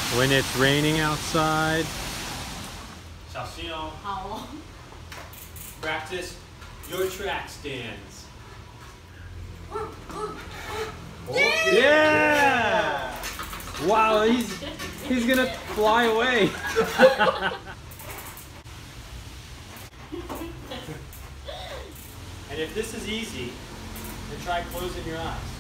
when it's raining outside. 小心哦。 好哦。 Practice your track stands. Yeah! Wow, he's gonna fly away. And if this is easy, then try closing your eyes.